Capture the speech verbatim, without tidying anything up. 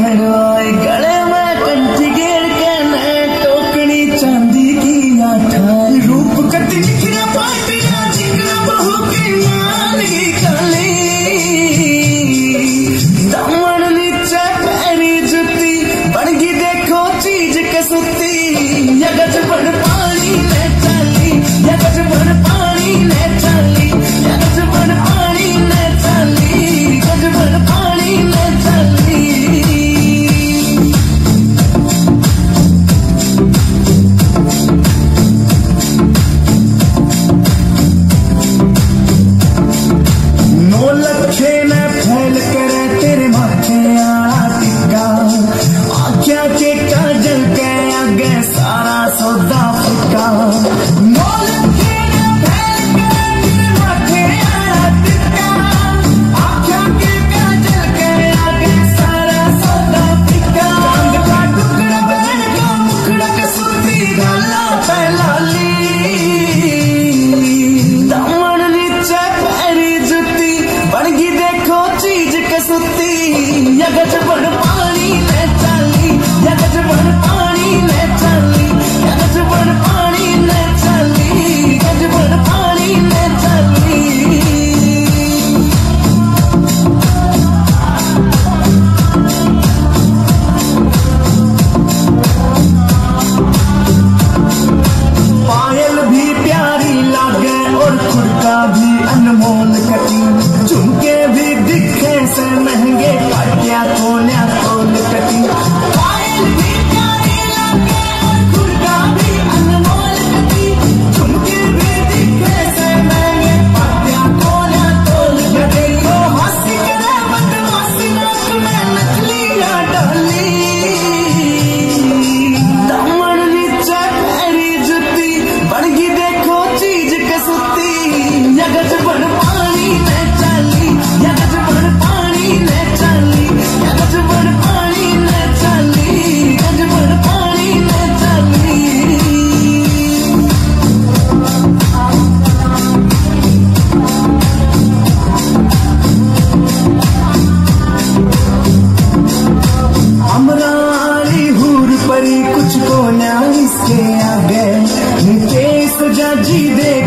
खड़वाए गले में कंठी घेर के न टोकनी चांदी की आठा रूप कति निखरा पाटिया जिगरा बहू की मान की काली दामन नीचे पैरी जुती बड़गी देखो चीज कसुती या गजबड़ पानी में चली या गजबड़ पानी में चली या गजबड़ पानी में चली गजबड़ पानी में चली नौ लखे ने फैल करे तेरे माथे आला टिक्का आख्या के काजल के आगे सारा सौदा फिक्का नौ लखे ने फैल करे तेरे माथे आला टिक्का आख्या के काजल के आगे सारा सौदा फिक्का चांद का टुकड़ा बहन का मुखड़ा के सुती गाला पैलाली दामन नीचे पैरी जुती बड़गी देखो चीज कसुती या गजबड़ पानी में चली या गजबड़ पानी में चली या गजबड़ पानी में चली गजबड़ पानी में चली पायल भी प्यारी लागे और खुरका भी अनमोल कटी झुमके भी दिखे से महंगे काटिया कोन्या तोल कटी पायल भी प्यारी लागे और खुरका भी अनमोल कटी झुमके भी दिखे से महंगे काटिया कोन्या तोल कटी तो हंसी करे बदमाशी नाक में नकलिया डाली दामन नीचे पैरी जुती बड़गी देखो चीज कसुती या गजबड़ पानी में चली या गजबड़ पानी में चली या गजबड़ पानी में चली गजबड़ पानी में चली अमराली हूर परी कुछ को न्याय इसके आगे नितेश जाजी दे